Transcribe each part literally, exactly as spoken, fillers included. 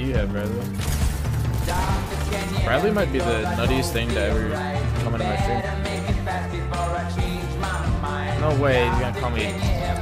you have, Bradley? Bradley might be the nuttiest thing to ever come into my stream. No way he's gonna call me.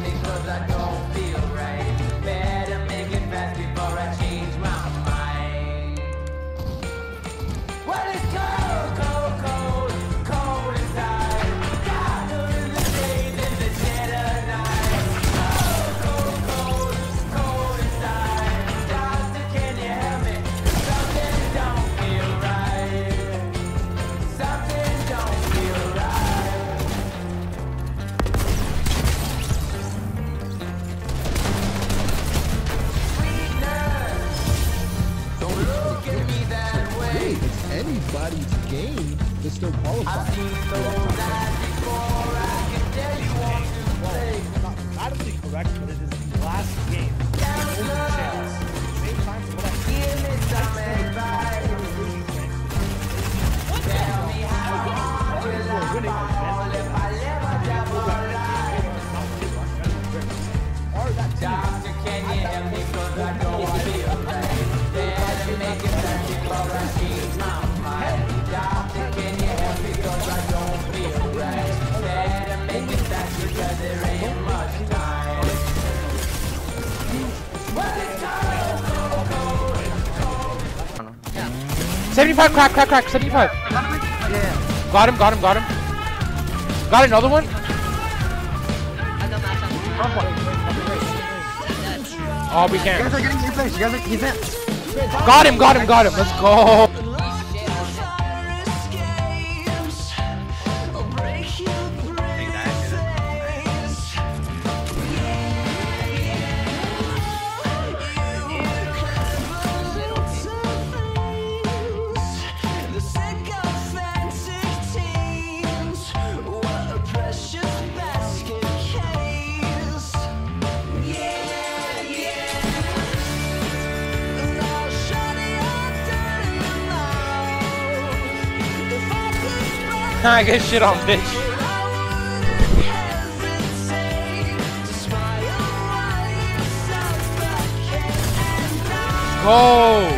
Anybody's game to still qualify. I've seen those eyes before, I can tell you want to play. Not radically correct, but it is the last game. There's a chance. Same time for what I Give me some advice. Tell me how will I fall if I live a double life? Doctor, can you help me? Cause I don't feel right. Better make it back before I change my mind. Doctor, can you help me? Cause I don't feel right. Better make it back because there ain't much time. Well, it's cold, cold, cold. seventy-five crack, crack, crack, seventy-five. Yeah. Got him, got him, got him. Got another one? Oh, we can't. You guys are getting defense. You guys are defense. Got him, got him, got him. Let's go. I get shit on, bitch. Go.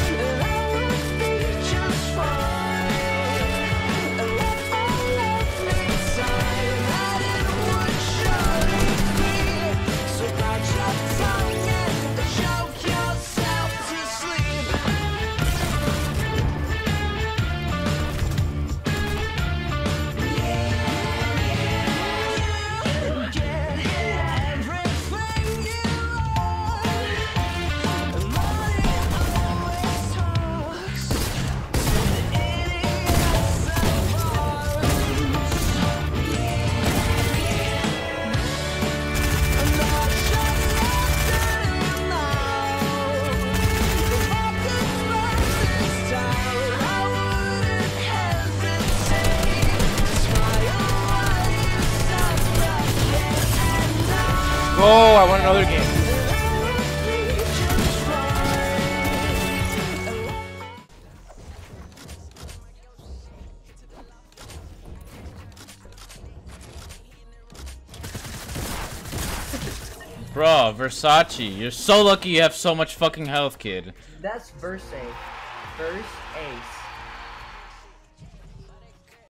Oh, I want another game. Bro, Versace, you're so lucky you have so much fucking health, kid. That's Verse. Verse Ace.